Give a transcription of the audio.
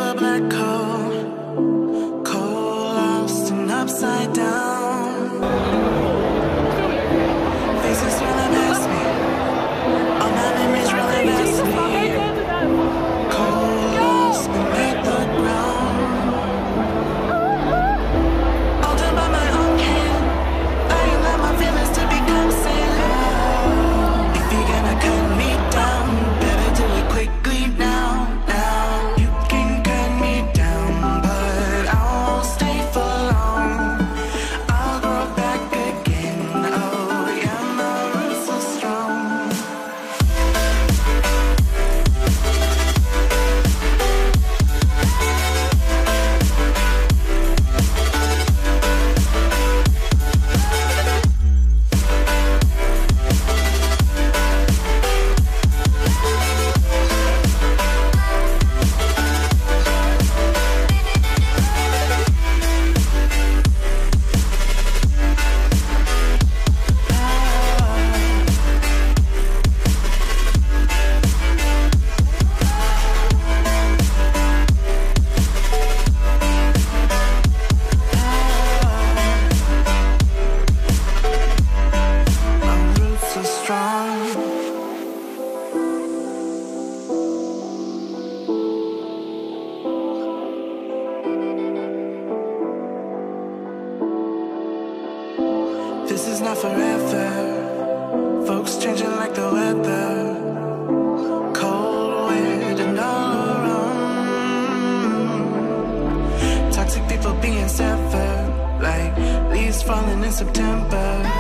a black hole, cold, lost and upside down. Faces running past me, all my memories running past me. Cold, lost beneath the ground. All done by my own hand, I allow my feelings to become sand. If you're gonna cut me down, better do it quickly now. Now you can cut me down, but I won't stay for long. I'll grow back again. Oh yeah, my roots are strong. My roots are strong. This is not forever. Folks changing like the weather. Cold wind and all around. Toxic people being severed, like leaves falling in September.